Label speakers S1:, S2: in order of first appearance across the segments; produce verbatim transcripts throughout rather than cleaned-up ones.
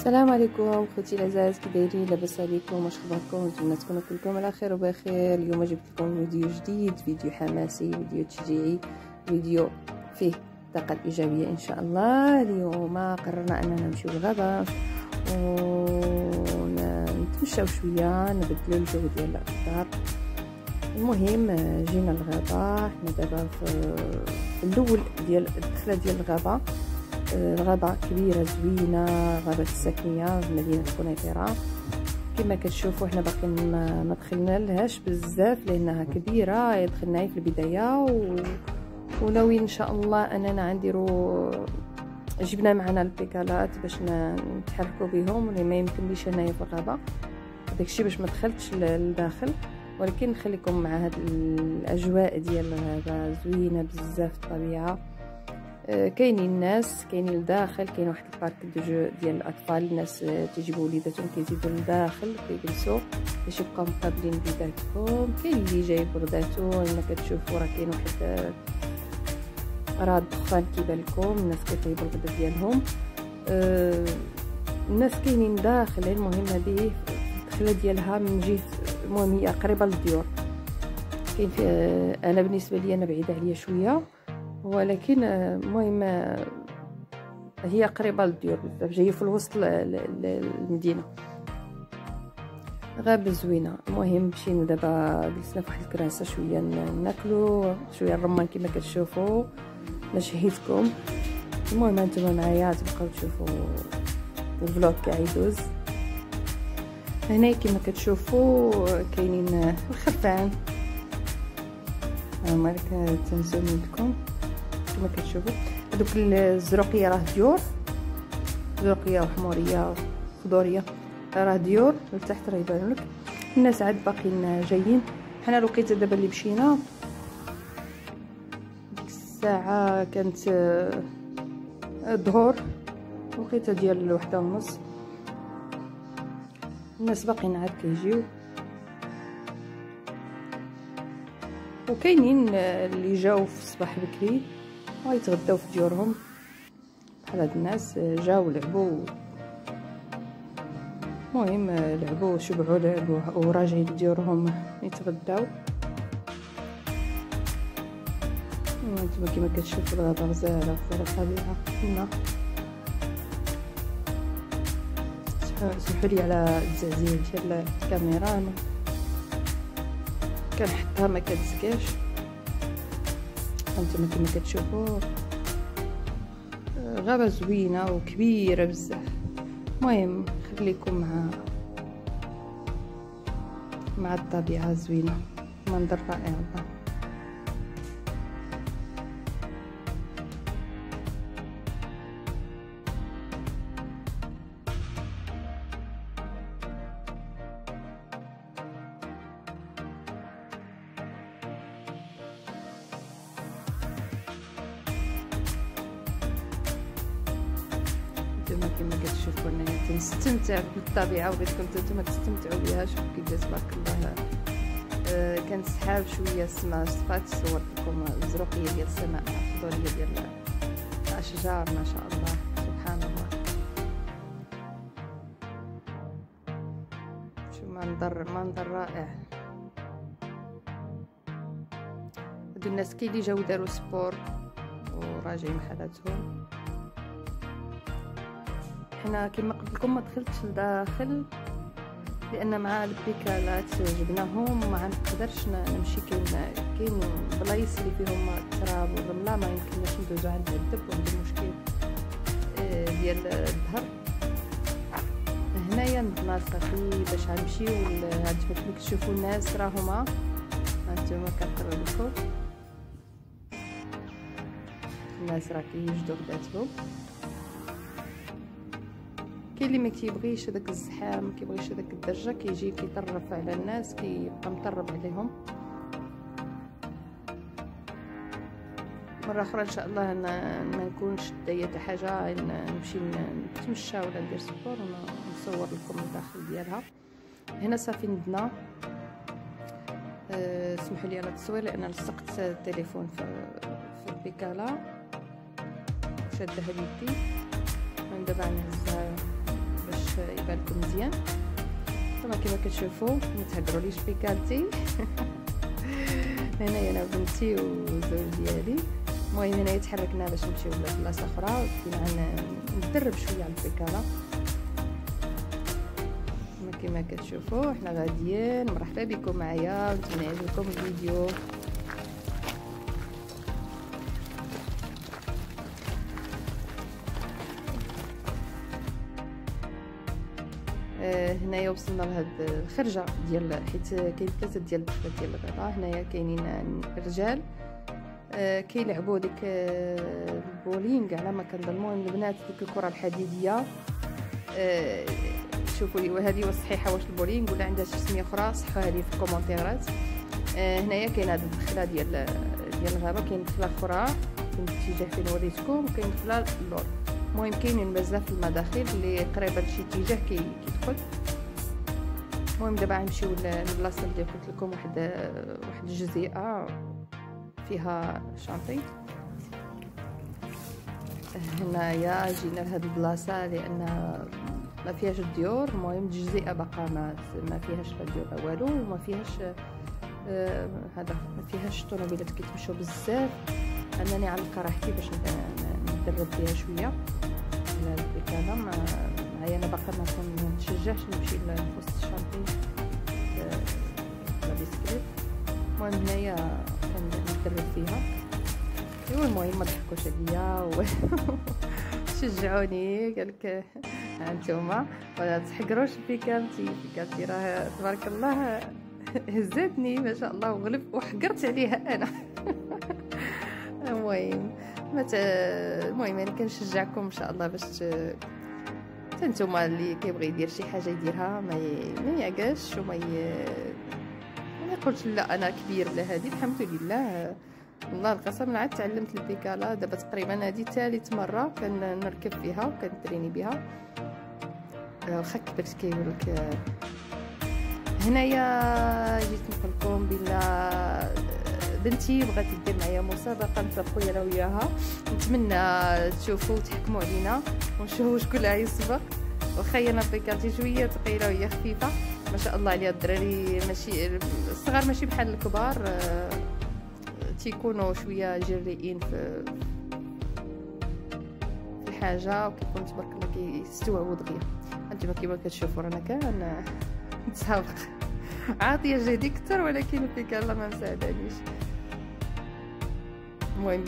S1: السلام عليكم خوتي العزاز، كي دايرين؟ لاباس عليكم؟ واش اخباركم؟ نتمنى تكونوا كلكم على خير وبخير. اليوم جبت لكم فيديو جديد، فيديو حماسي، فيديو تشجيعي، فيديو فيه الطاقه الايجابيه ان شاء الله. اليوم قررنا اننا نمشيو للغابه ونتمشاو شويه، نبدلوا الجو ديال الدار. المهم جينا للغابه، حنا دابا في الاول ديال الدخله ديال الغابه. الغابة كبيرة زوينة، غابة الساكنية في مدينة قنيطرة. كما كتشوفوا حنا باقي ما دخلنا لهاش بزاف لانها كبيرة، دخلنا في البداية و... وناويين ان شاء الله اننا غنديروا جبنا معنا البيكالات باش نتحركوا بهم، اللي ما يمكنليش انايا في الغابة داكشي باش ما دخلتش للداخل، ولكن نخليكم مع هاد الاجواء ديال الغابة زوينة بزاف الطبيعة. كاينين الناس كاينين لداخل، كاين واحد البارك دو جو ديال الاطفال، الناس تيجيبوا وليداتهم كيزيدوا لداخل كيجلسوا باش يبقاو مقابلين وليداتهم. كاين اللي جايب ورداتو، كما كتشوفوا راه كاين واحد راه الدخان كيبان لكم، الناس كيطيبوا الغدا ديالهم. أه الناس كاينين داخل. المهم هذه الدخله ديالها من جهه، المهم هي قريبه للديور. كاين انا بالنسبه لي انا بعيده عليا شويه، ولكن المهم هي قريبه للديور بزاف، جايه في الوسط المدينه، غابه زوينه. المهم مشينا دابا جلسنا في واحد الكراسه شويه ناكلوا شويه الرمان كما كتشوفوا، نشهيتكم. المهم انتم معايا تبقاو تشوفوا الفلوق كاع يدوز. هنا كما كتشوفوا كاينين الخرفان، هما تنزل لكم كما كتشوفوا. هذوك الزروقيه راه ديور، زروقيه وحموريه وخضوريه راه ديور، لتحت راه يبانوا لك. الناس عاد باقيين جايين. حنا الوقيته دابا اللي مشينا ديك الساعه كانت الظهر، الوقيته ديال الوحده ونص. الناس باقيين عاد كيجيو، وكاينين اللي جاو في الصباح بكري ويتغداو في ديورهم بحال هاد الناس، جاو لعبوا. المهم لعبوا شبعوا لعبوا وراجعين لديورهم يتغداو. انتما كما كتشوفوا الغابه غزاله في الطبيعه. هنا سمحوا لي على التعزيز ديال الكاميرا، انا كنحطها ما كتزكاش. هانتوما كما كتشوفوا غابه زوينه وكبيره بزاف. المهم خليكم مع مع الطبيعه الزوينه، منظر رائع الله. كما كتشوفوا انايا كنستمتع بالطبيعه، وبغيتكم نتوما تستمتعوا بها. شوفوا كيفاش تبارك الله. آه كان سحاب شويه، السماء صفات. صورت لكم الزروقيه ديال السماء، الخضوريه ديال الاشجار، ما شاء الله سبحان الله. شو منظر منظر رائع. هادو الناس كاين اللي جاو داروا سبور وراجعين حالاتهم. حنا كما قلت لكم ما دخلتش لداخل لان مع البيكالات جبناهم وما نقدرش نمشي. كاين كاين بلايص اللي فيهم التراب والرمله ما يمكنناش ندوزو عند الدب، وعندي مشكل ديال الظهر. هنايا نضنا صافي باش غنمشيو لهاد كما كتشوفوا الناس راه هما هانتوما كنقرب لكم. الناس راه كيوجدوا غداتهم. كاين اللي ما كيبغيش هذاك الزحام، ما كيبغيش هذاك الدرجه، كيجي كيطرف على الناس، كيبقى مطرب عليهم. مره اخرى ان شاء الله ما نكونش دايه حتى حاجه، نمشي نتمشى ولا ندير سبور ونصور لكم الداخل ديالها. هنا صافي ندنا. أه سمحوا لي على التصوير لان لصقت التليفون في في البيكالا شادها بيدي. من دابا نهزها باش يبان لكم مزيان. كما كما كتشوفوا ما تهدروليش بيكالتي. هنايا انا وبنتي والزوج ديالي. المهم هنايا تحركنا باش نمشيو لبلاصه اخرى، كنا ندرب شويه على البيكاله. كما كتشوفوا حنا غاديين. مرحبا بكم معايا، نتمنى يعجبكم الفيديو. آه هنايا وصلنا لهاد الخرجه ديال، حيت كاين ثلاثه ديال الدخلات ديال الغابه. هنايا كاينين الرجال آه كيلعبوا ديك آه البولينغ على ما كنظن. المهم البنات ديك الكره الحديديه. آه شوفوا لي هذه واش صحيحه، واش البولينغ ولا عندها شي سميه اخرى، صحوا هذه في الكومونتيرات. آه هنايا كاين هذه الدخله ديال ديال الغابه، كاين دخله اخرى في الاتجاه فين وريتكم، وكاين دخله اللور. المهم كاينين بزاف المداخل اللي قريبه لشي اتجاه كيدخل. المهم دابا غنمشيو للبلاصه اللي قلت لكم، واحد واحد الجزيئه فيها شانطي. هنايا جينا لهاد البلاصه لان ما فيهاش الديور. المهم الجزيئه باقا ما ما فيهاش لا ديور لا والو، وما فيهاش آه هذا ما فيهاش طوموبيلات كيتمشاو بزاف. انني علقه راحتي باش ندرب فيها شويه على البيكاله. معايا انا باقا ما كنتشجعش نمشي لوسط الشانطي لا بيسكليت. المهم هنايا كندرب فيها. ايوا المهم ما ضحكوش عليا وشجعوني، قالك هانتوما ولا تحقروش بيكالتي. بيكالتي راه تبارك الله هزتني ما شاء الله وغلب وحقرت عليها انا. المهم مت... المهم انا كنشجعكم ان شاء الله باش نتوما اللي كيبغي يدير شي حاجه يديرها، ما ي... ما يعقاش وما ي... ما يقولش لا انا كبير ولا هذه. الحمد لله والله القسم عاد تعلمت البيكالا دابا تقريبا هذه ثالث مره كنركب فيها وكنتريني بها. واخا كبرت كيقولك. هنايا جيت نقول لكم بلا بنتي بغات دير معايا مسابقه نسابقوا انا وياها. نتمنى تشوفوا وتحكموا علينا ونشوفوا شكون اللي غيسبق. واخا انا بيكالتي شويه ثقيله وهي خفيفه ما شاء الله عليها. الدراري ماشي الصغار ماشي بحال الكبار، أه تيكونوا شويه جريئين في في حاجه وكيكون تبارك الله كيستوعبوا دغيا. انتما كيما كتشوفوا رانا كان نتسابق عاطيه جهدي كثر، ولكن البيكالا ما مساعدانيش. المهم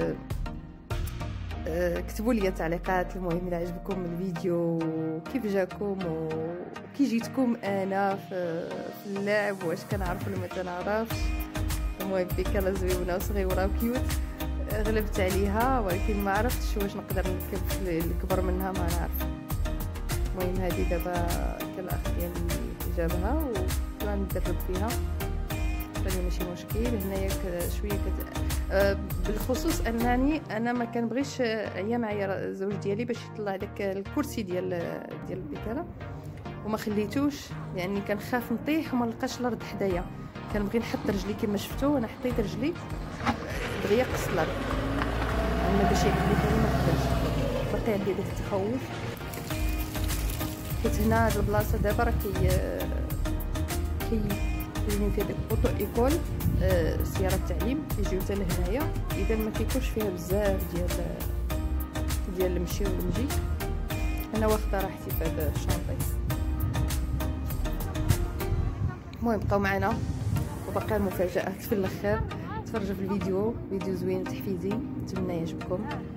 S1: كتبوا لي تعليقات. المهم الا عجبكم الفيديو كيف جاكم وكي جيتكم انا في اللعب، واش كنعرف ولا ما كنعرفش. المهم بيكالا زوينه وصغيره وكيوت، غلبت عليها ولكن ما عرفتش واش نقدر نركب الكبر منها، ما نعرف. المهم هذه دابا كان الاخ ديالي جابها وطلع ندرب فيها، راني ماشي مشكل. هنايا شويه كت... أه بالخصوص انني انا ما كنبغيش عيا معايا الزوج ديالي باش يطلع داك الكرسي ديال ديال البيكالا وما خليتوش، لاني يعني كنخاف نطيح وما نلقاش الارض حدايا. كنبغي نحط رجلي كما شفتوا، انا حطيت رجلي دغيا قص الارض. انا باش يحبني ما نقدرش، باقي عندي داك التخوف. حيت هنا هاد البلاصه دابا راه كي كي كاينين فيها ديك بوطو ايكول آه سياره التعليم كيجيو حتى لهنايا، اذا ما كيكونش فيها بزاف ديال ديال المشي والمجي. انا واخده راحتي في هذا الشانطي. المهم بقاو معنا وبقى المفاجات في الاخر. تفرجوا في الفيديو، فيديو زوين تحفيزي، نتمنى يعجبكم.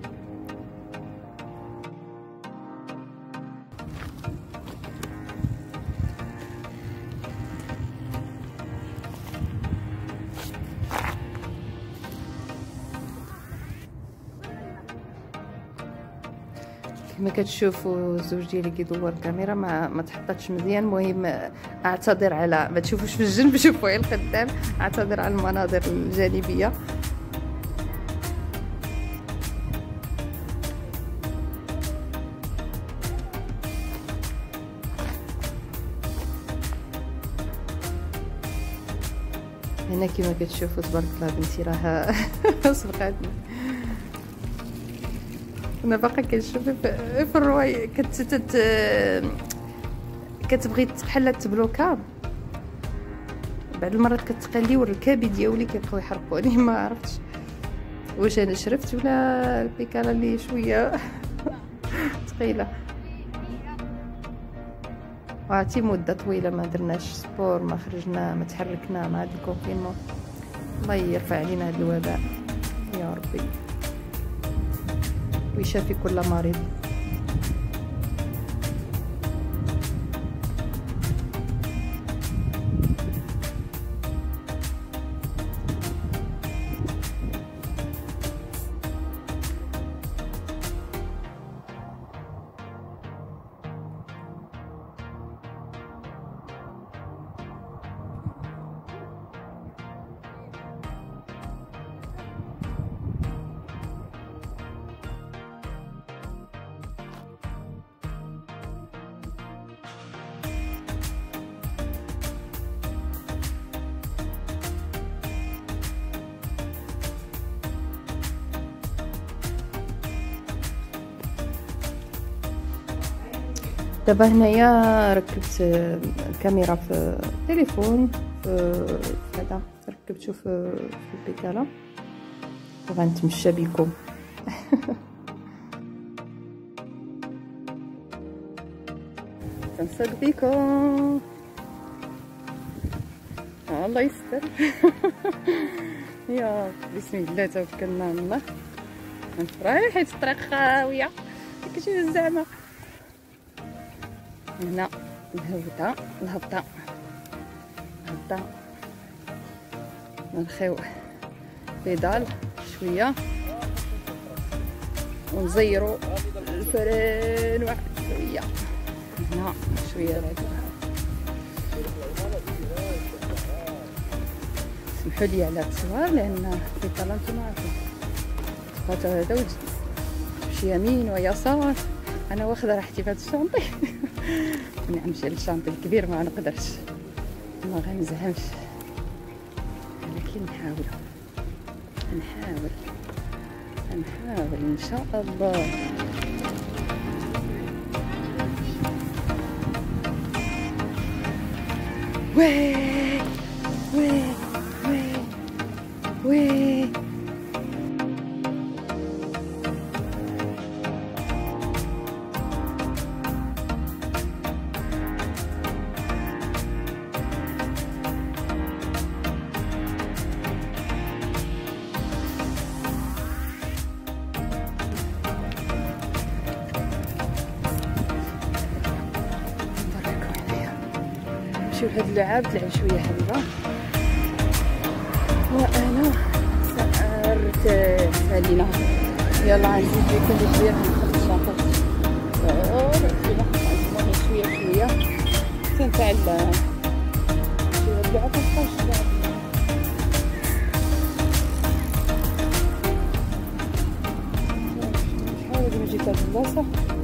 S1: كما كتشوفوا الزوج ديالي كيدور الكاميرا ما ما تحطاتش مزيان. المهم اعتذر على ما تشوفوش في الجنب، شوفوا غير القدام. اعتذر على المناظر الجانبيه. هنا كما كتشوفوا تبارك الله بنتي راه سبقاتني. انا باقا كنشوف في الروايه كتتت كتبغي بحال تبلوكا، بعض المرات كتقلي والركابي ديالي كيبقاو يحرقوني. ما عرفتش واش انا شرفت ولا البيكالا اللي شويه ثقيله. وعرفتي مده طويله ما درناش سبور، ما خرجنا، ما تحركنا مع هاد الكونفينمون. الله يرفع علينا هاد الوباء يا ربي ويشافي كل مريض. دابا هنايا ركبت الكاميرا في التليفون، في هذا ركبته في في البيكالا وغنتمشى بكم. تنسق بكم. الله يستر. يا بسم الله توكلنا على الله. نفرح حيت الطريق خاويه كتجي زعما. هنا الهبطه الهبطه الهبطه نرخيو بيدال شويه ونزيرو الفرين واحد شويه. هنا شويه رجعها. سمحوا لي على التصوير لان في طلع نتوما عارفين خاطر هذا وجدي تمشي يمين ويسار. انا واخده راحتي في هذا الشانطي. نمشي للشانطي الكبير ما نقدرش، ما غنزهمش، ولكن نحاول نحاول نحاول ان شاء الله. وي وي وي وي نمشيو لهاد اللعاب تلعب شويه حبيبه. وانا سأرتاح علينا. يلا غنزيد لكم شويه ناخذ الشنطه شويه شويه حتى نتاع شويه اللعاب مابقاش اللعاب. نحاول نجي لهاد البلاصه